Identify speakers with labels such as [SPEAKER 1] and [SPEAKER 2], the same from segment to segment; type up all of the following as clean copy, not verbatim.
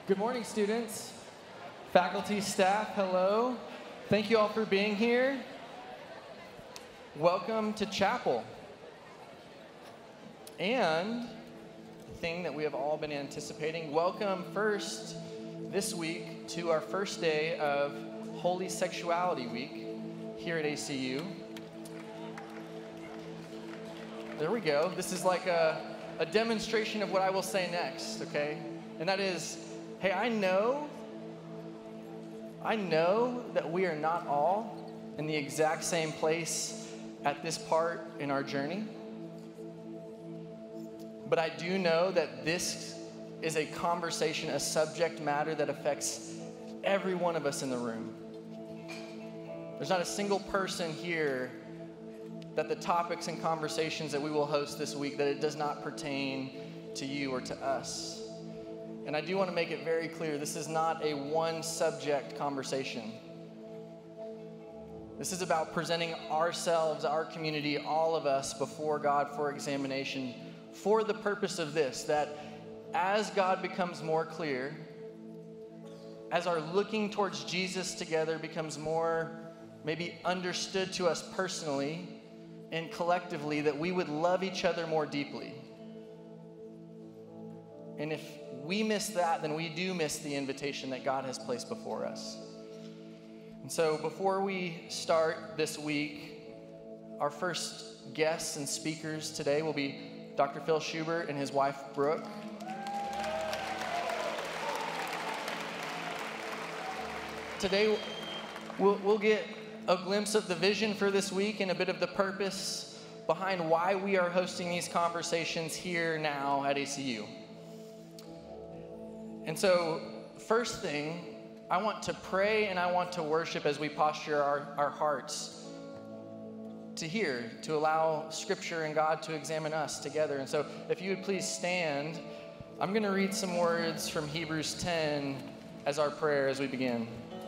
[SPEAKER 1] Good morning, students, faculty, staff, hello. Thank you all for being here. Welcome to chapel. And the thing that we have all been anticipating, welcome first this week to our first day of Holy Sexuality Week here at ACU. There we go. This is like a demonstration of what I will say next, okay? And that is, hey, I know that we are not all in the exact same place at this part in our journey. But I do know that this is a conversation, a subject matter that affects every one of us in the room. There's not a single person here that the topics and conversations that we will host this week, that it does not pertain to you or to us. And I do want to make it very clear, this is not a one-subject conversation. This is about presenting ourselves, our community, all of us before God for examination for the purpose of this, that as God becomes more clear, as our looking towards Jesus together becomes more maybe understood to us personally and collectively, that we would love each other more deeply. And if we miss that, then we do miss the invitation that God has placed before us. And so before we start this week, our first guests and speakers today will be Dr. Phil Schubert and his wife, Brooke. Today, we'll get a glimpse of the vision for this week and a bit of the purpose behind why we are hosting these conversations here now at ACU. And so, first thing, I want to pray and I want to worship as we posture our hearts to hear, to allow Scripture and God to examine us together. And so, if you would please stand, I'm going to read some words from Hebrews 10 as our prayer as we begin.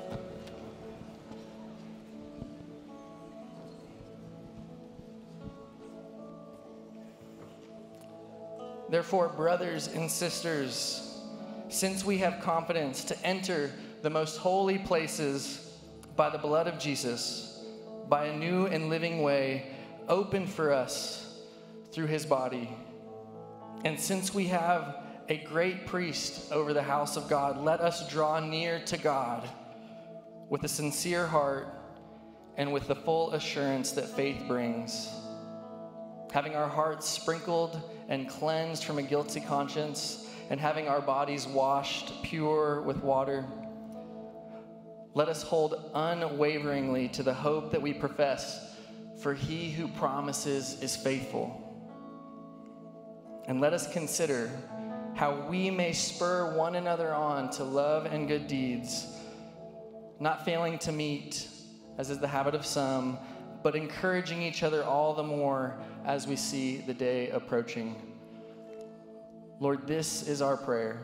[SPEAKER 1] Therefore, brothers and sisters, since we have confidence to enter the most holy places by the blood of Jesus, by a new and living way opened for us through his body, and since we have a great priest over the house of God, let us draw near to God with a sincere heart and with the full assurance that faith brings, having our hearts sprinkled and cleansed from a guilty conscience, and having our bodies washed pure with water. Let us hold unwaveringly to the hope that we profess, for he who promises is faithful. And let us consider how we may spur one another on to love and good deeds, not failing to meet, as is the habit of some, but encouraging each other all the more as we see the day approaching. Lord, this is our prayer.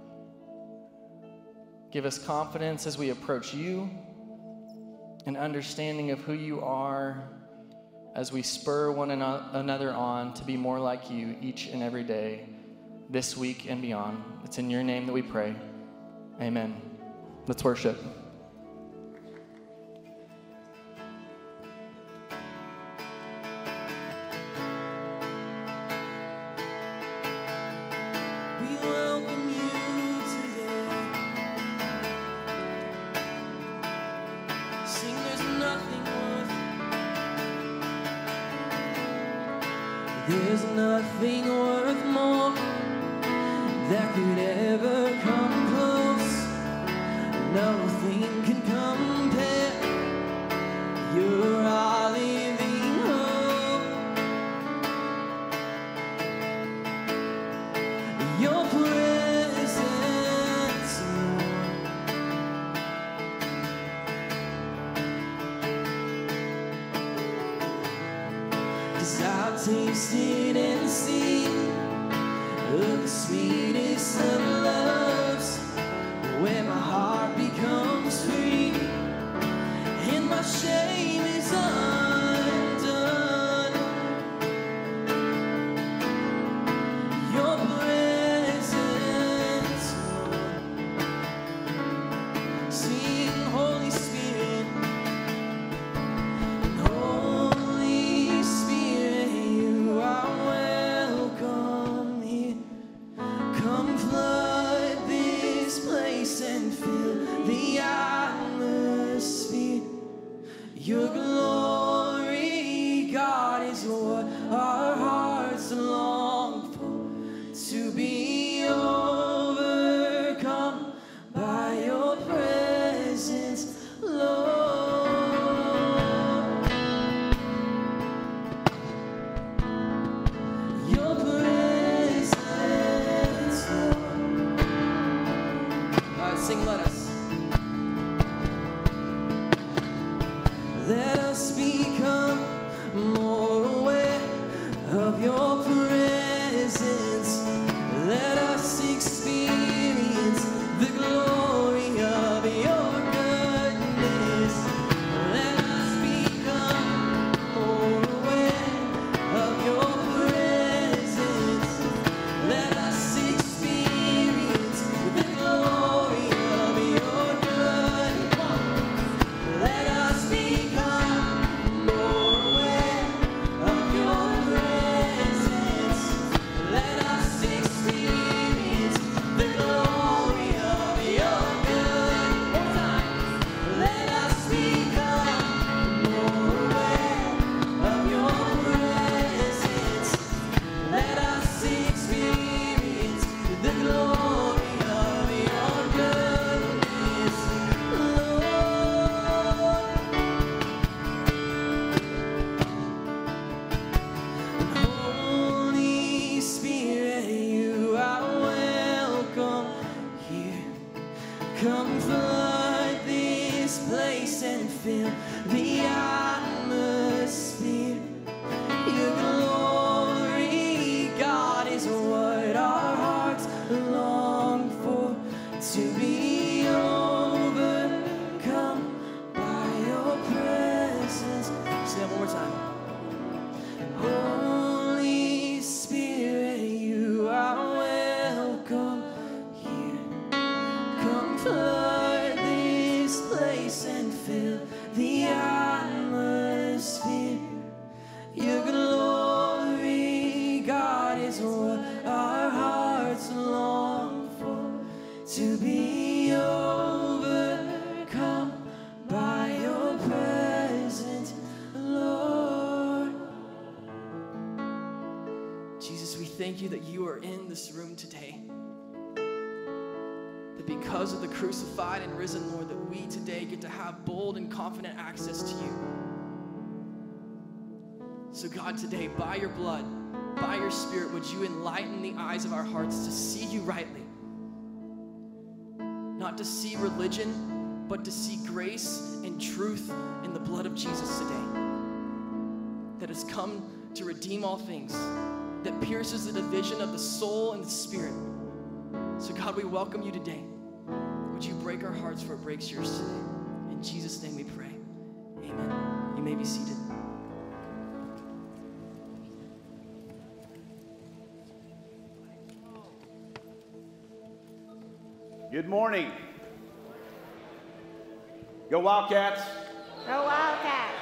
[SPEAKER 1] Give us confidence as we approach you, an understanding of who you are as we spur one another on to be more like you each and every day, this week and beyond. It's in your name that we pray. Amen. Let's worship.
[SPEAKER 2] There's nothing worth more that could ever come close. Nothing can compare. You're our living hope. Your presence, Lord. 'Cause I've tasted and seen of the sweetest of loves, where my heart becomes free and my shame is undone. Your presence, Lord. Sing, let us. Let us become more aware of your presence. Let us experience the glory of your goodness. Let us become more aware of your presence. Let us experience the glory of your goodness. Let us become more aware of your presence. Let us experience the glory of your goodness. One time. Let us become more aware of your presence. Let us experience the glory of your goodness, Lord. Holy Spirit, you are welcome here. Come flood this place and fill the atmosphere. Your glory, God, is what our hearts long for, to be overcome by your presence. Say that one more time. Holy Spirit, you are welcome here. Come flood this place and fill the atmosphere. Your glory, God, is what our hearts long for, to be overcome by your presence, Lord. Jesus, we thank you that you are in this room today. That because of the crucified and risen Lord, that we today get to have bold and confident access to you. So God, today, by your blood, by your Spirit, would you enlighten the eyes of our hearts to see you rightly? Not to see religion, but to see grace and truth in the blood of Jesus today. That has come to redeem all things, that pierces the division of the soul and the spirit. So God, we welcome you today. Would you break our hearts for it breaks yours today? In Jesus' name we pray. Amen. You may be seated.
[SPEAKER 3] Good morning. Go Wildcats.
[SPEAKER 4] Go Wildcats.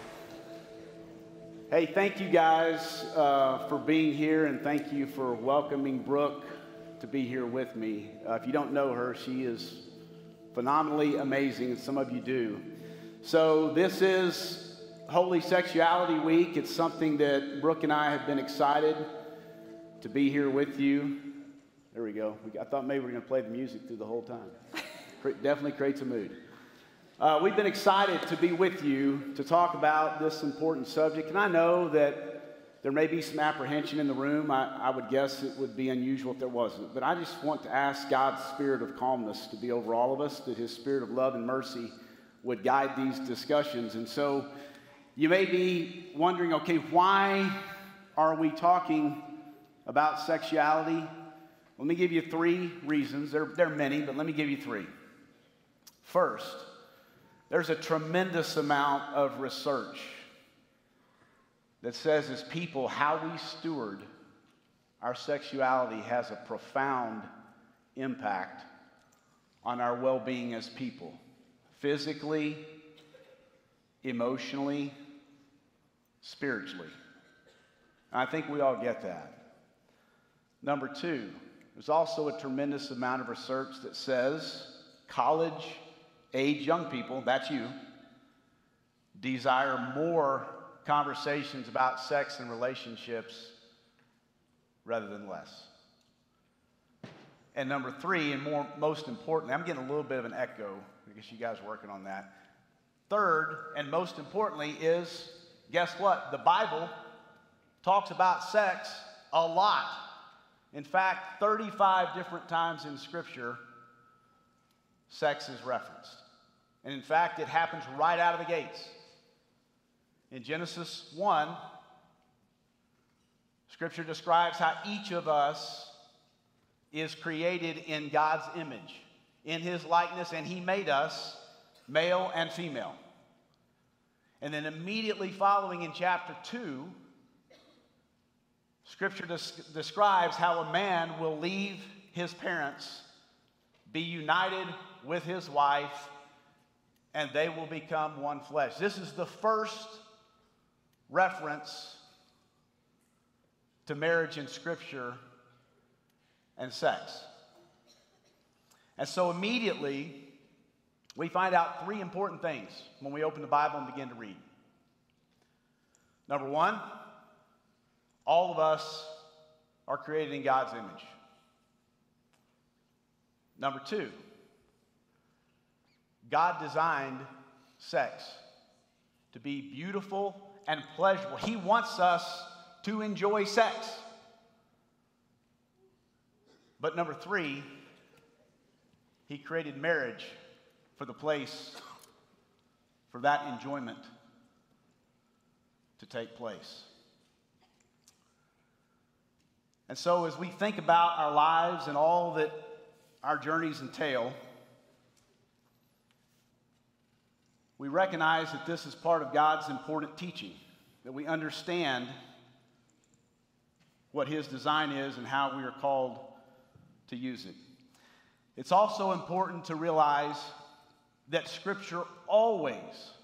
[SPEAKER 3] Hey, thank you guys for being here, and thank you for welcoming Brooke to be here with me. If you don't know her, she is phenomenally amazing, and some of you do. So this is Holy Sexuality Week. It's something that Brooke and I have been excited to be here with you. There we go. I thought maybe we were going to play the music through the whole time. Definitely creates a mood. We've been excited to be with you to talk about this important subject. And I know that there may be some apprehension in the room. I would guess it would be unusual if there wasn't. But I just want to ask God's spirit of calmness to be over all of us, that his spirit of love and mercy would guide these discussions. And so you may be wondering, okay, why are we talking about sexuality? Let me give you 3 reasons. There are many, but let me give you 3. First, there's a tremendous amount of research that says as people, how we steward our sexuality has a profound impact on our well-being as people, physically, emotionally, spiritually. And I think we all get that. Number 2, there's also a tremendous amount of research that says college-age young people, that's you, desire more conversations about sex and relationships rather than less. And number 3, and most importantly, I'm getting a little bit of an echo because you guys are working on that. Third, and most importantly, is, guess what? The Bible talks about sex a lot. In fact, 35 different times in Scripture, sex is referenced. And in fact, it happens right out of the gates. In Genesis 1, Scripture describes how each of us is created in God's image, in His likeness, and He made us male and female. And then immediately following in chapter 2, Scripture describes how a man will leave his parents, be united with his wife, and they will become one flesh. This is the first reference to marriage in Scripture and sex. And so immediately, we find out three important things when we open the Bible and begin to read. Number one, all of us are created in God's image. Number two, God designed sex to be beautiful and pleasurable. He wants us to enjoy sex. But number three, He created marriage for the place for that enjoyment to take place. And so as we think about our lives and all that our journeys entail, we recognize that this is part of God's important teaching, that we understand what His design is and how we are called to use it. It's also important to realize that Scripture always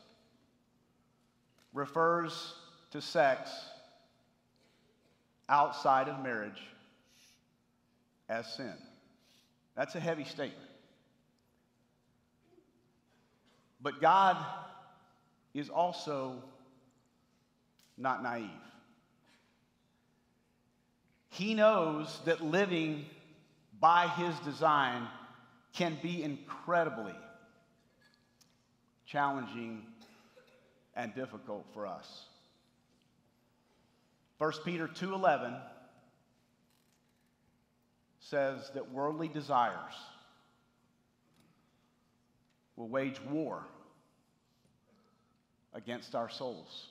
[SPEAKER 3] refers to sex outside of marriage as sin. That's a heavy statement. But God is also not naive. He knows that living by His design can be incredibly challenging and difficult for us. 1 Peter 2:11 says that worldly desires will wage war against our souls.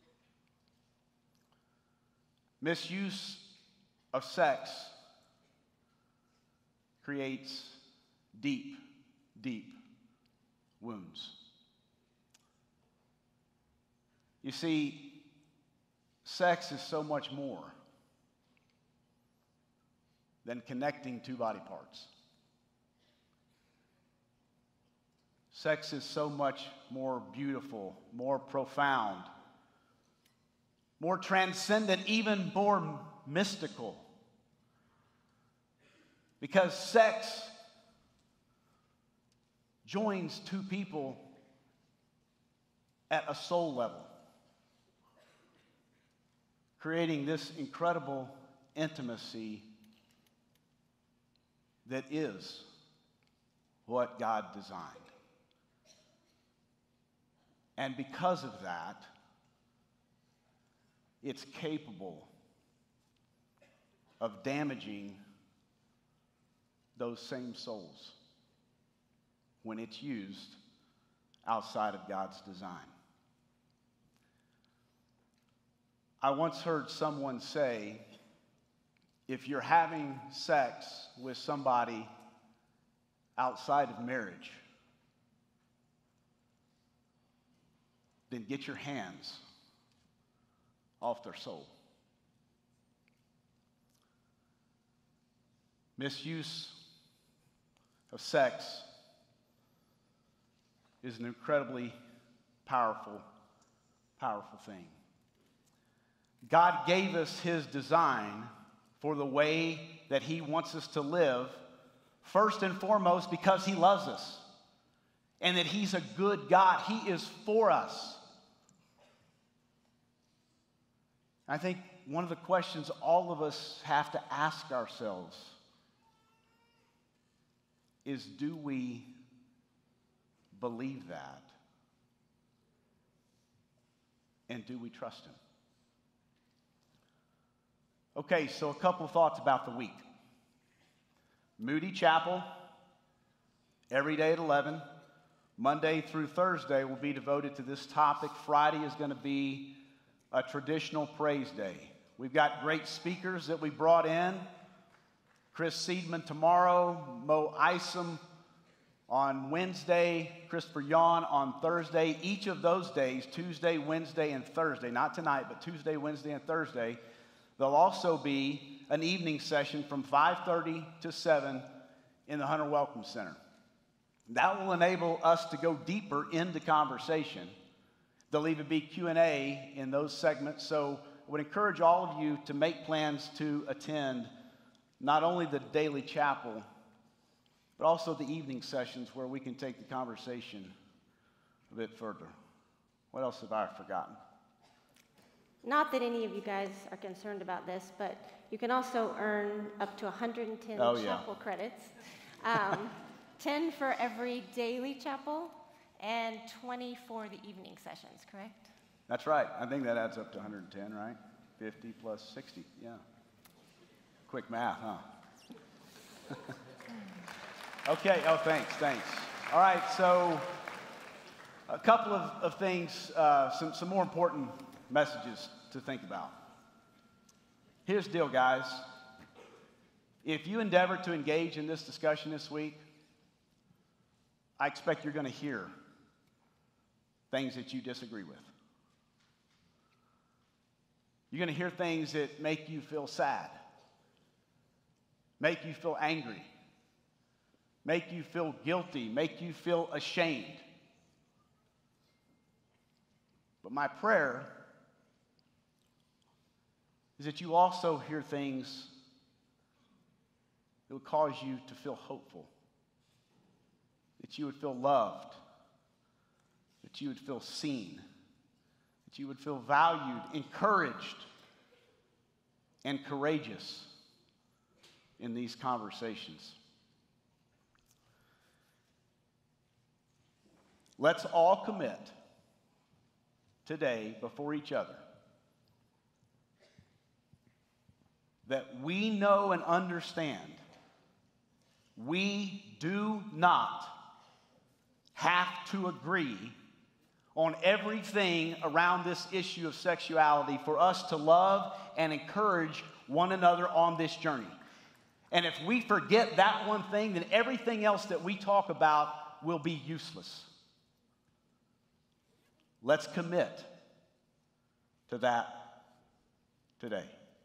[SPEAKER 3] Misuse of sex creates deep, deep wounds. You see, sex is so much more than connecting two body parts. Sex is so much more beautiful, more profound, more transcendent, even more mystical. Because sex joins two people at a soul level, creating this incredible intimacy that is what God designed. And because of that, it's capable of damaging those same souls when it's used outside of God's design. I once heard someone say, if you're having sex with somebody outside of marriage, then get your hands off their soul. Misuse of sex is an incredibly powerful, powerful thing. God gave us His design for the way that He wants us to live, first and foremost because He loves us and that He's a good God. He is for us. I think one of the questions all of us have to ask ourselves is, do we believe that? And do we trust Him? Okay, so a couple of thoughts about the week. Moody Chapel every day at 11. Monday through Thursday will be devoted to this topic. Friday is going to be a traditional praise day. We've got great speakers that we brought in. Chris Seidman tomorrow, Mo Isom on Wednesday, Christopher Yawn on Thursday. Each of those days, Tuesday, Wednesday, and Thursday, not tonight, but Tuesday, Wednesday, and Thursday, there'll also be an evening session from 5:30 to 7 in the Hunter Welcome Center. That will enable us to go deeper into conversation. There'll even be Q&A in those segments, so I would encourage all of you to make plans to attend not only the daily chapel, but also the evening sessions where we can take the conversation a bit further. What else have I forgotten?
[SPEAKER 4] Not that any of you guys are concerned about this, but you can also earn up to 110 chapel credits. 10 for every daily chapel and 20 for the evening sessions, correct?
[SPEAKER 3] That's right. I think that adds up to 110, right? 50 plus 60, yeah. Quick math, huh? Okay, thanks. All right, so a couple of things, some more important messages to think about. Here's the deal, guys. If you endeavor to engage in this discussion this week, I expect you're going to hear things that you disagree with. You're going to hear things that make you feel sad, make you feel angry, make you feel guilty, make you feel ashamed. But my prayer is that you also hear things that would cause you to feel hopeful, that you would feel loved, that you would feel seen, that you would feel valued, encouraged, and courageous in these conversations. Let's all commit today before each other that we know and understand we do not have to agree on everything around this issue of sexuality for us to love and encourage one another on this journey. And if we forget that one thing, then everything else that we talk about will be useless. Let's commit to that today.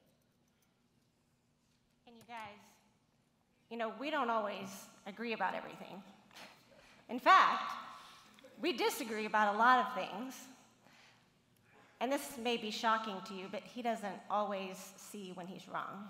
[SPEAKER 4] And you guys, we don't always agree about everything. In fact, we disagree about a lot of things. And this may be shocking to you, but he doesn't always see when he's wrong.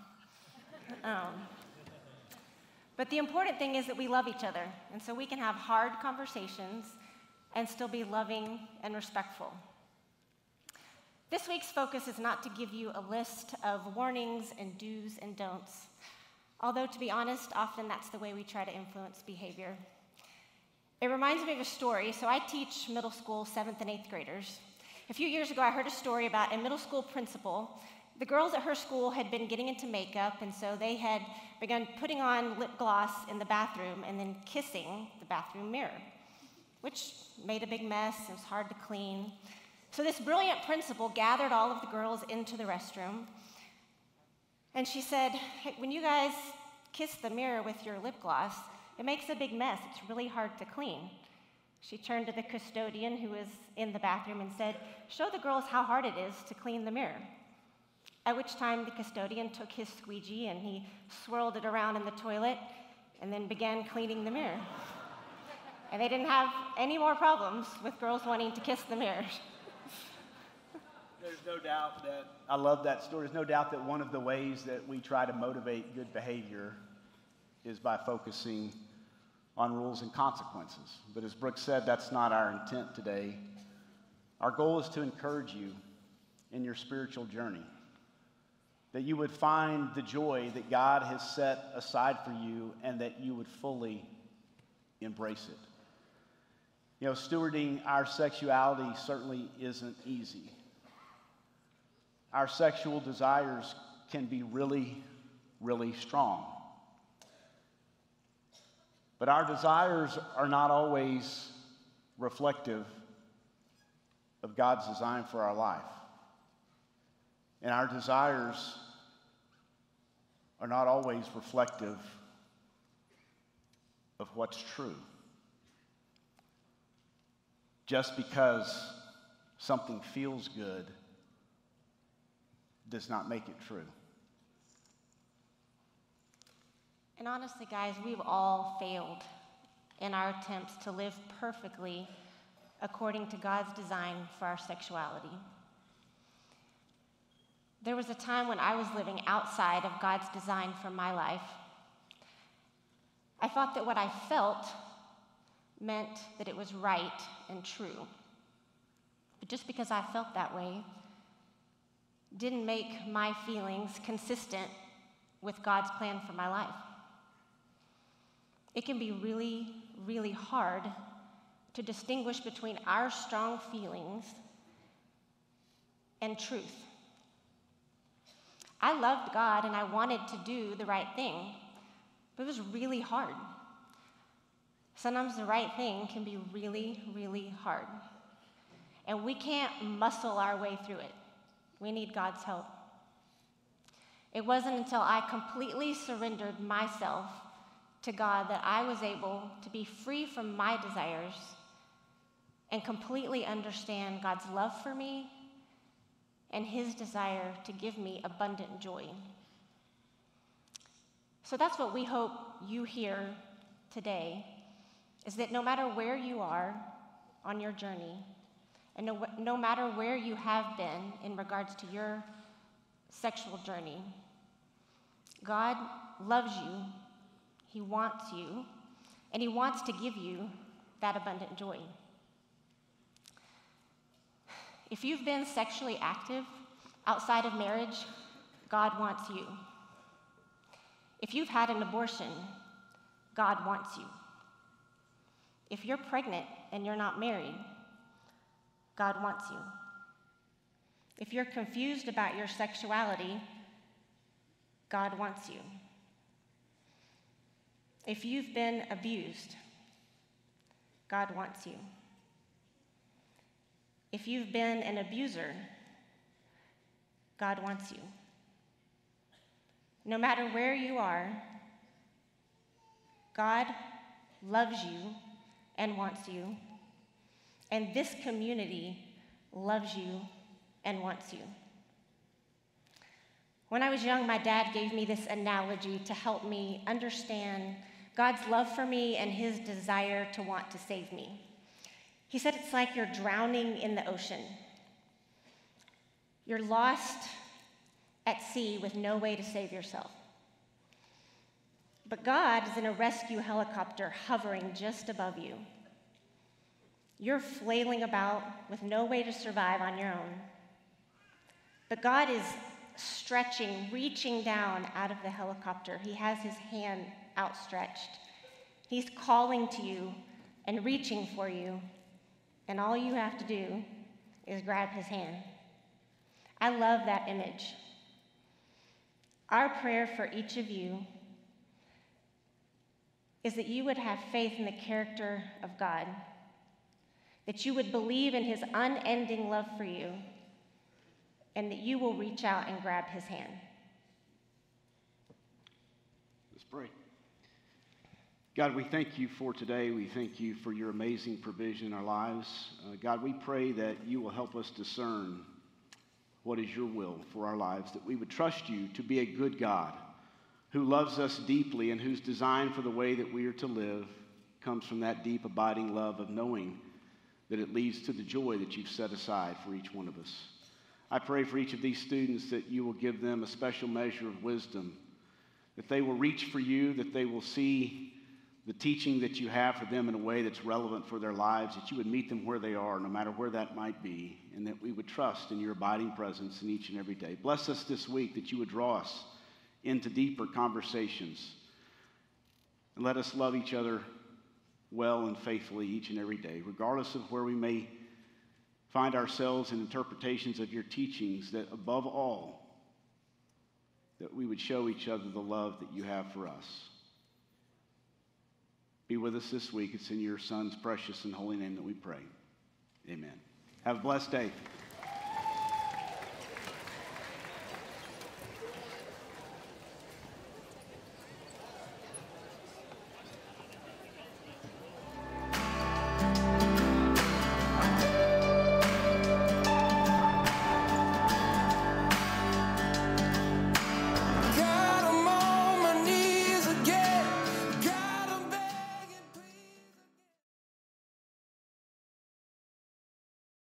[SPEAKER 4] But the important thing is that we love each other, and so we can have hard conversations and still be loving and respectful. This week's focus is not to give you a list of warnings and do's and don'ts, although to be honest, often that's the way we try to influence behavior. It reminds me of a story. So I teach middle school 7th and 8th graders. A few years ago, I heard a story about a middle school principal. The girls at her school had been getting into makeup, and so they had begun putting on lip gloss in the bathroom and then kissing the bathroom mirror, which made a big mess. It was hard to clean. So this brilliant principal gathered all of the girls into the restroom, and she said, "Hey, when you guys kiss the mirror with your lip gloss, it makes a big mess. It's really hard to clean." She turned to the custodian who was in the bathroom and said, "Show the girls how hard it is to clean the mirror." At which time the custodian took his squeegee and he swirled it around in the toilet and then began cleaning the mirror. And they didn't have any more problems with girls wanting to kiss the mirror.
[SPEAKER 3] There's no doubt that, I love that story. There's no doubt that one of the ways that we try to motivate good behavior is by focusing on rules and consequences. But as Brooke said, that's not our intent today. Our goal is to encourage you in your spiritual journey, that you would find the joy that God has set aside for you and that you would fully embrace it. Stewarding our sexuality certainly isn't easy. Our sexual desires can be really, really strong. But our desires are not always reflective of God's design for our life. And our desires are not always reflective of what's true. Just because something feels good does not make it true.
[SPEAKER 4] And honestly, guys, we've all failed in our attempts to live perfectly according to God's design for our sexuality. There was a time when I was living outside of God's design for my life. I thought that what I felt meant that it was right and true. But just because I felt that way didn't make my feelings consistent with God's plan for my life. It can be really, really hard to distinguish between our strong feelings and truth. I loved God and I wanted to do the right thing, but it was really hard. Sometimes the right thing can be really, really hard. And we can't muscle our way through it. We need God's help. It wasn't until I completely surrendered myself to God that I was able to be free from my desires and completely understand God's love for me and his desire to give me abundant joy. So that's what we hope you hear today, is that no matter where you are on your journey, and no matter where you have been in regards to your sexual journey, God loves you, he wants you, and he wants to give you that abundant joy. If you've been sexually active outside of marriage, God wants you. If you've had an abortion, God wants you. If you're pregnant and you're not married, God wants you. If you're confused about your sexuality, God wants you. If you've been abused, God wants you. If you've been an abuser, God wants you. No matter where you are, God loves you and wants you, and this community loves you and wants you. When I was young, my dad gave me this analogy to help me understand God's love for me and his desire to want to save me. He said it's like you're drowning in the ocean. You're lost at sea with no way to save yourself. But God is in a rescue helicopter hovering just above you. You're flailing about with no way to survive on your own. But God is stretching, reaching down out of the helicopter. He has his hand outstretched. He's calling to you and reaching for you, and all you have to do is grab his hand. I love that image. Our prayer for each of you is that you would have faith in the character of God, that you would believe in his unending love for you, and that you will reach out and grab his hand.
[SPEAKER 3] Let's pray. God, we thank you for today. We thank you for your amazing provision in our lives. God, we pray that you will help us discern what is your will for our lives, that we would trust you to be a good God who loves us deeply and whose design for the way that we are to live comes from that deep, abiding love of knowing that it leads to the joy that you've set aside for each one of us. I pray for each of these students that you will give them a special measure of wisdom, that they will reach for you, that they will see the teaching that you have for them in a way that's relevant for their lives, that you would meet them where they are, no matter where that might be, and that we would trust in your abiding presence in each and every day. Bless us this week, that you would draw us into deeper conversations, and let us love each other well and faithfully each and every day, regardless of where we may find ourselves in interpretations of your teachings, that above all, that we would show each other the love that you have for us. be with us this week. It's in your Son's precious and holy name that we pray. Amen. Have a blessed day.